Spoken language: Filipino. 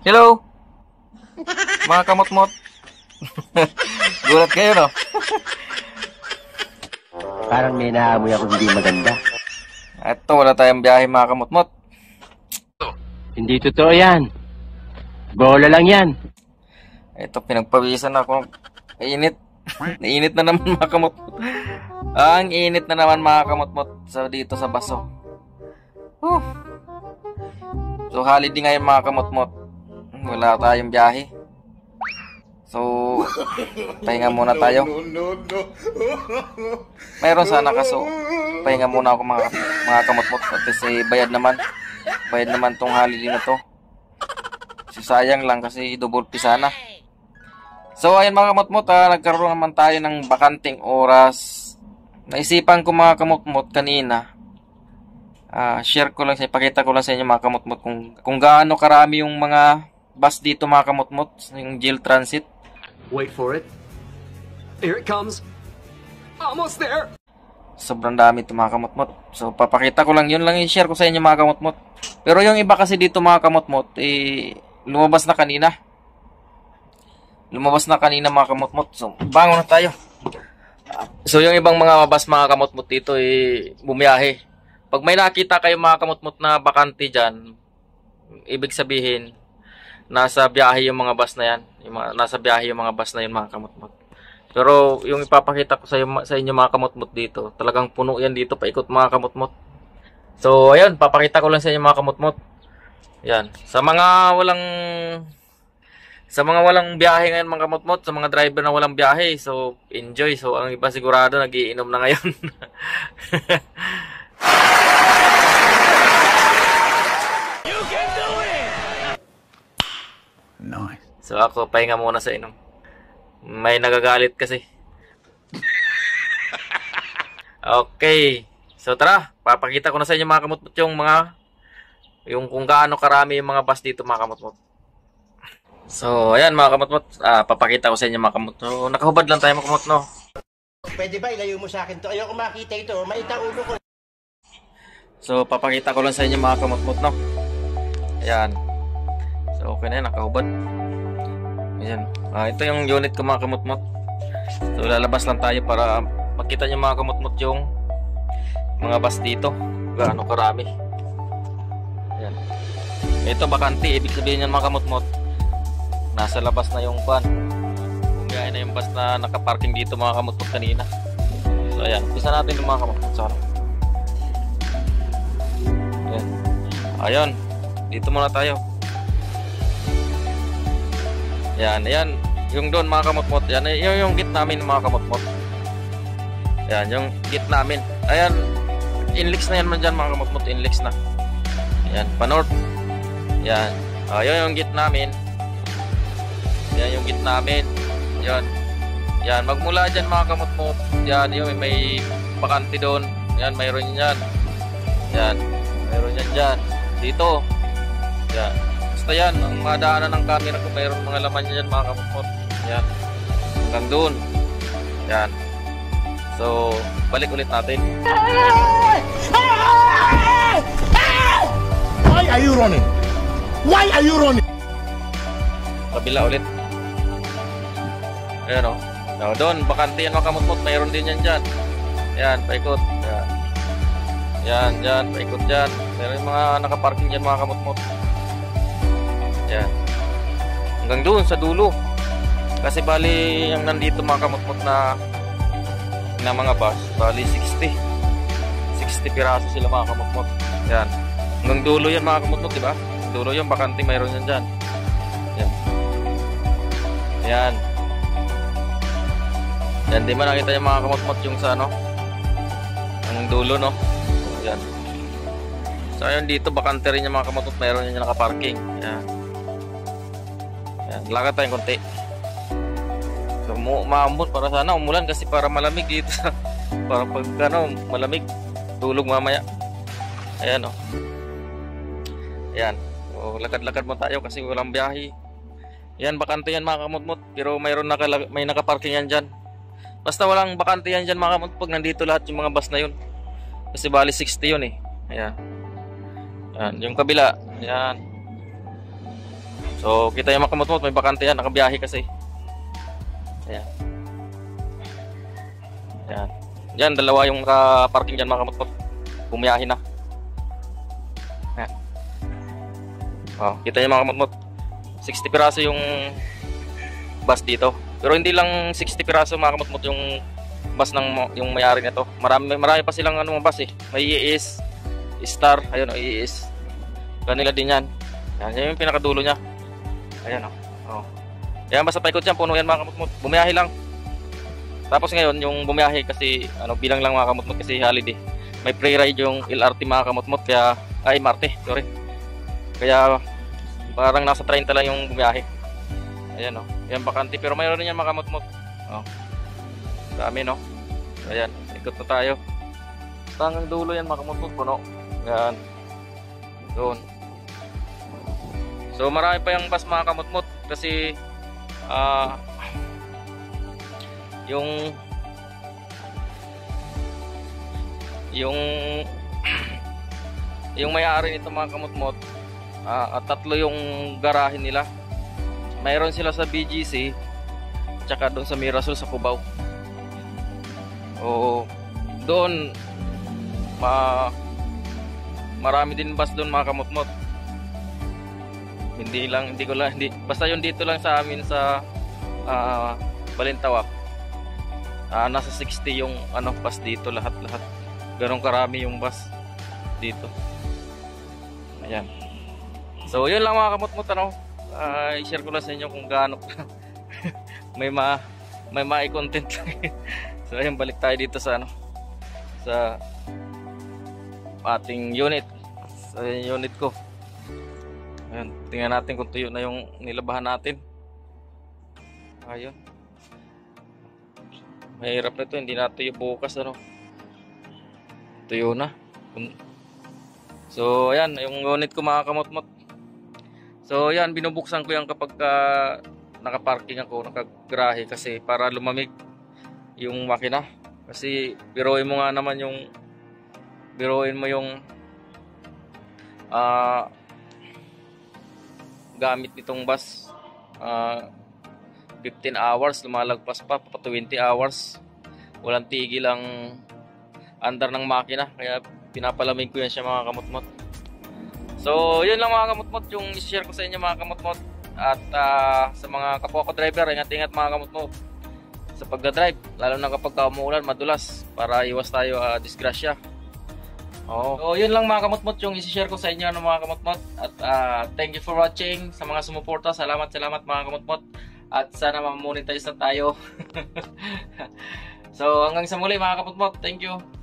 Hello, mga kamot-mot. Gulat kayo, no? Parang may naamoy ako hindi maganda. Eto, wala tayong biyahe, mga kamot-mot. Hindi totoo yan. Bola lang yan. Eto, pinagpawisan ako. Init. Init na naman, mga kamot-mot. Ang init na naman, mga kamot-mot, dito sa baso. Huh. So, holiday ngayon, mga kamot-mot. Wala tayong biyahe. So, pahinga muna tayo. Mayroon sana kaso, pahinga muna ako mga kamot-mot. Kasi bayad naman. Bayad naman tong holiday na to. So, sayang lang kasi double pay sana. So, ayun mga kamot-mot, nagkaroon naman tayo ng bakanting oras. Naisipan ko mga kamot-mot kanina. Share ko lang sa ipakita ko lang sa inyo mga kamot-mot kung gaano karami yung mga bus dito mga kamot-mot, yung jail transit. Wait for it. Here it comes. Almost there. Sobrang dami ito mga kamot-mot. So papakita ko lang, yun lang i-share ko sa inyo mga kamot-mot. Pero yung iba kasi dito mga kamot-mot, lumabas na kanina. Lumabas na kanina mga kamot-mot. So bangon na tayo. So yung ibang mga bus mga kamot-mot dito bumiyahe. Pag may nakita kayo mga kamot-mot na bakante dyan, ibig sabihin, nasa biyahe yung mga bus na yan. Nasa biyahe yung mga bus na yun mga kamot-mot. Pero yung ipapakita ko sa inyo mga kamot-mot dito, talagang puno yan dito, paikot mga kamot-mot. So ayun, papakita ko lang sa inyo mga kamot-mot. Yan. Sa mga walang biyahe ngayon mga kamot-mot, sa mga driver na walang biyahe, so enjoy. So ang iba sigurado nagiinom na ngayon. Nice. So ako, pahinga muna sa inom. May nagagalit kasi. Okay. So tara, papakita ko na sa inyo mga kamot-mot yung kung gaano karami yung mga bus dito mga kamot-mot. So ayan mga kamot-mot, papakita ko sa inyo mga kamot. So nakahubad lang tayo mga kamot, no? Pwede ba ilayo mo sa akin to? Ayoko makita ito. Maita ulo ko. So papakita ko lang sa inyo mga kamot-mot, no? Ayan. So okay na yan, nakahubad. Ayan. Ito yung unit ko mga kamot-mot. So lalabas lang tayo para makita nyo mga kamot-mot yung mga bus dito. Gaano karami. Ayan. Ito bakante, ibig sabihin yan mga kamot-mot, nasa labas na yung van. Gaya na yung bus na nakaparking dito mga kamot-mot kanina. So ayan, umpisa natin yung mga kamot-mot. Sorry. Ayan. Ayun, dito muna tayo. Yan, yan. Yung doon mga kamot-mot, yan, yung gate namin mga kamot-mot. Yan, yung gate namin. Ayan, inlex na yan man dyan mga kamot-mot, inlex na. Yan, pa-north. Yan, ayun yung gate namin. Yan yung gate namin. Yan. Yan, magmula dyan mga kamot-mot. Yan, yung may bakante doon. Yan, mayroon yan. Yan, mayroon yan dyan. Dito. Yan. Basta yan, ang madaanan ng camera kung mayroon mga laman yan mga kamot-mot. Yan. Hanggang doon. Yan. So, balik ulit natin. Why are you running? Why are you running? Kabila ulit. Ayan o. Doon, bakante yan mga kamot-mot. Mayroon din yan dyan. Yan, paikot. Yan. Yan, dyan, paikot dyan. Mayroon yung mga nakaparking dyan mga kamot-mot. Yan. Hanggang doon sa dulo. Kasi bali yung nandito mga kamot-mot na mga bus, bali 60 piraso sila mga kamot-mot. Yan. Hanggang dulo yan mga kamot-mot, diba? Dulo yung bakante, mayroon yan dyan. Yan. Yan. Yan, di ba nakita yung mga kamot-mot yung sa ano? Ang dulo, no? Yan. So ayun, dito bakante rin yung mga kamot-mot, mayroon yan nakaparking. Yan. Yan, lakad tayong konti. So maambot para sana umulan kasi para malamig dito. Para pag malamig, tulog mamaya. Ayan o. Ayan. So, lakad-lakad mo tayo kasi walang biyahe. Yan, bakante yan mga kamot-mot. Pero may nakaparking yan dyan. Basta walang bakante yan dyan mga kamot pag nandito lahat yung mga bus na yun. Kasi bali 60 yun eh. Ayan. Yan, yung kabila. Yan. So kita yung mga kamot-mot, may bakante yan, nakabiyahe kasi. Ayan. Ayan. Diyan, dalawa yung parking dyan mga kamot-mot. Bumiyahe na. Ayan. Oh, kita yung mga kamot-mot. 60 piraso yung bus dito. Pero hindi lang 60 piraso mga kamot-mot yung bus ng yung may-ari nito. Marami pa silang bus eh. May IES, Star, ayun IES. Kanila din yan. Yan yung pinakadulo niya. Ayan oh. Ayan, basta paikot yan, puno yan mga kamot-mot. Bumiyahe lang. Tapos ngayon, yung bumiyahe kasi, bilang lang mga kamot-mot kasi holiday. May free ride yung LRT mga kamot-mot, kaya, MRT, sorry. Kaya, parang nasa 30 lang yung bumiyahe. Ayan oh. Ayan, bakante. Pero mayroon din yan mga kamot-mot. Oh. Dami no. Ayan, ikot na tayo. Basta hanggang dulo yan mga kamot-mot, puno. Ayan. Doon. So marami pa yung bus mga kamot-mot kasi yung may-ari nito mga kamot-mot, tatlo yung garahe nila. Mayroon sila sa BGC tsaka doon sa Mirasol sa Cubao. O doon marami din bus doon mga kamot-mot. Basta yung dito lang sa amin sa Balintawak. Nasa 60 yung bus dito, lahat. Ganun karami yung bus dito. Ayan. So yun lang mga kamot-mot, i-share ko lang sa inyo kung gaano may mai-content. So ayun, balik tayo dito sa sa ating unit. Sa unit ko. Ayan, tingnan natin kung tuyo na yung nilabahan natin. Ayun. Mahirap na ito, hindi natuyo bukas tuyo na. So ayan, yung unit ko mga kamot-mot. So ayan, binubuksan ko yan kapag nakaparking ako, nakagrahe, kasi para lumamig yung makina. Kasi biruin mo yung gamit nitong bus, 15 hours, lumalagpas pa 20 hours, walang tigil ang andar ng makina, kaya pinapalamig ko yan siya mga kamot-mot. So yun lang mga kamot-mot yung i-share ko sa inyo mga kamot-mot. At sa mga kapwa ko driver, ingat-ingat mga kamot-mot sa pagdadrive, lalo na kapag umuulan, madulas, para iwas tayo disgrasya. So yun lang mga kamot-mot yung i-share ko sa inyo mga kamot-mot. At thank you for watching. Sa mga sumuporta, salamat mga kamot-mot. At sana ma-monetize na tayo. So hanggang sa muli mga kamot-mot, thank you.